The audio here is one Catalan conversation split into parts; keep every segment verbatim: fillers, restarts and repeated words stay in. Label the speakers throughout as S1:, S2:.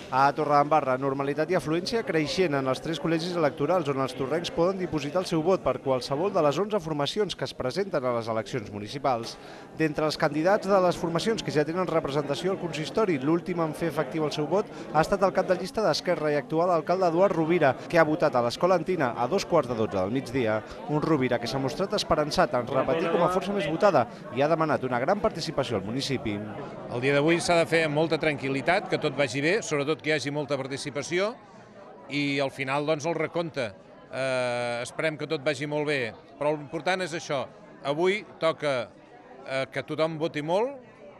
S1: A Torredembarra, normalitat i afluència creixent en els tres col·legis electorals on els torrencs poden dipositar el seu vot per qualsevol de les onze formacions que es presenten a les eleccions municipals. D'entre els candidats de les formacions que ja tenen representació al consistori, l'últim en fer efectiu el seu vot ha estat el cap de llista d'Esquerra i actual alcalde Eduard Rovira, que ha votat a l'Escola Antina a dos quarts de dotze del migdia. Un Rovira que s'ha mostrat esperançat en repetir com a força més votada i ha demanat una gran participació al municipi.
S2: El dia d'avui s'ha de fer amb molta tranquil·litat, que tot vagi bé, sobretot que hi hagi molta participació i al final doncs el recompte. Eh, esperem que tot vagi molt bé, però l'important és això. Avui toca eh, que tothom voti molt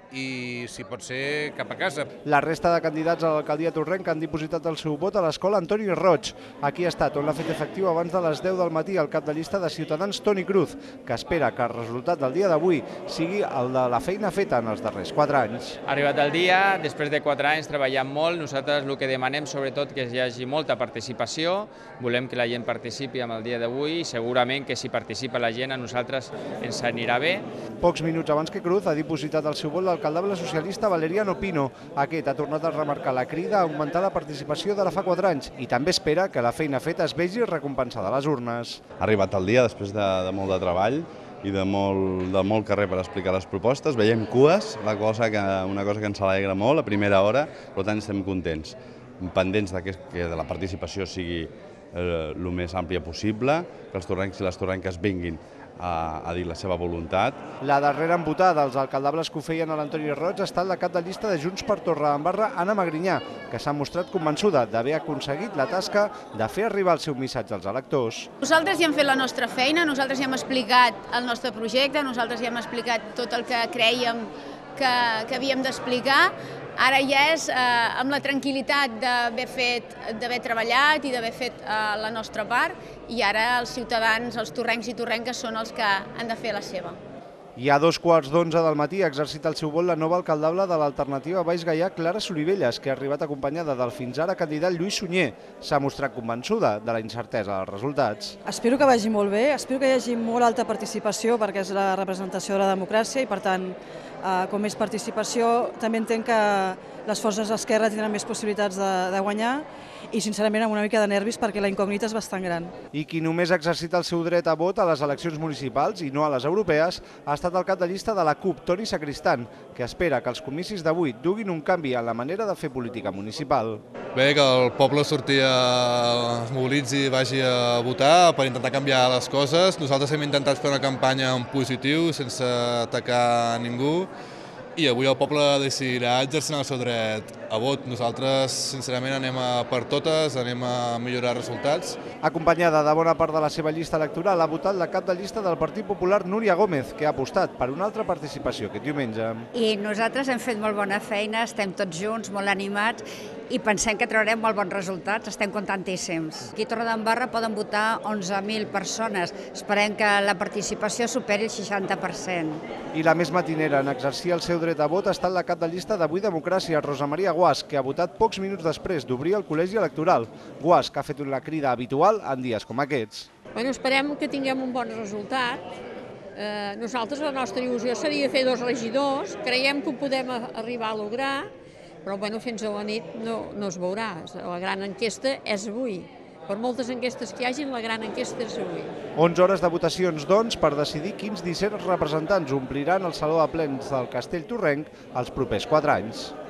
S2: i, si pot ser, cap a casa.
S1: La resta de candidats a l'alcaldia torrenca han dipositat el seu vot a l'escola Antoni Roig. Aquí ha estat on l'ha fet efectiu abans de les deu del matí el cap de llista de Ciutadans Toni Cruz, que espera que el resultat del dia d'avui sigui el de la feina feta en els darrers quatre anys.
S3: Ha arribat el dia, després de quatre anys treballant molt, nosaltres el que demanem sobretot que hi hagi molta participació, volem que la gent participi amb el dia d'avui i segurament que si participa la gent a nosaltres ens anirà bé.
S1: Pocs minuts abans que Cruz ha dipositat el seu vot l'alcaldable socialista Valeriano Pino. Aquest ha tornat a remarcar la crida a augmentar la participació de la fa quatre anys i també espera que la feina feta es vegi recompensada a les urnes.
S4: Ha arribat el dia després de, de molt de treball i de molt, de molt carrer per explicar les propostes. Veiem cues, la cosa que, una cosa que ens alegra molt a primera hora, per tant estem contents. Pendents de que, que la participació sigui eh, el més àmplia possible, que els torrencs i les torrenques vinguin a, a dir la seva voluntat.
S1: La darrera embotada dels alcaldables que ho feien a l'Antoni Roig ha estat la cap de llista de Junts per Torredembarra, Anna Magrinyà, que s'ha mostrat convençuda d'haver aconseguit la tasca de fer arribar el seu missatge als electors.
S5: Nosaltres ja hem fet la nostra feina, nosaltres ja hem explicat el nostre projecte, nosaltres ja hem explicat tot el que crèiem que, que havíem d'explicar. Ara ja és eh, amb la tranquil·litat d'haver fet, d'haver treballat i d'haver fet eh, la nostra part, i ara els ciutadans, els torrencs i torrenques són els que han de fer la seva.
S1: I a dos quarts d'onze del matí ha exercit el seu vot la nova alcaldable de l'alternativa Baix Gaià, Clara Solivelles, que ha arribat acompanyada del fins ara candidat Lluís Sunyer. S'ha mostrat convençuda de la incertesa dels resultats.
S6: Espero que vagi molt bé, espero que hi hagi molt alta participació perquè és la representació de la democràcia i per tant, eh, com més participació, també entenc que les forces d'esquerra tindran més possibilitats de, de guanyar i sincerament amb una mica de nervis perquè la incògnita és bastant gran.
S1: I qui només ha exercit el seu dret a vot a les eleccions municipals i no a les europees ha estat el cap de llista de la CUP, Toni Sacristán, que espera que els comicis d'avui duguin un canvi en la manera de fer política municipal.
S7: Bé, que el poble surti, es mobilitzi i vagi a votar per intentar canviar les coses. Nosaltres hem intentat fer una campanya en positiu, sense atacar ningú, i avui el poble decidirà exercint el seu dret a vot. Nosaltres, sincerament, anem a per totes, anem a millorar resultats.
S1: Acompanyada de bona part de la seva llista electoral, ha votat la cap de llista del Partit Popular, Núria Gómez, que ha apostat per una altra participació aquest diumenge.
S8: I nosaltres hem fet molt bona feina, estem tots junts, molt animats, i pensem que traurem molt bons resultats, estem contentíssims. Aquí a Torredembarra poden votar onze mil persones, esperem que la participació superi el seixanta per cent.
S1: I la més matinera en exercir el seu dret a vot ha estat la cap de llista d'Avui Democràcia, Rosa Maria Guas, que ha votat pocs minuts després d'obrir el col·legi electoral. Guas, que ha fet una crida habitual en dies com aquests.
S9: Bueno, esperem que tinguem un bon resultat. Eh, nosaltres, la nostra il·lusió seria fer dos regidors, creiem que ho podem arribar a lograr, però bueno, fins a la nit no, no es veurà. La gran enquesta és avui. Per moltes enquestes que hi hagi, la gran enquesta és avui.
S1: onze hores de votacions, doncs, per decidir quins disset representants ompliran el Saló de Plens del Castell Torrenc els propers quatre anys.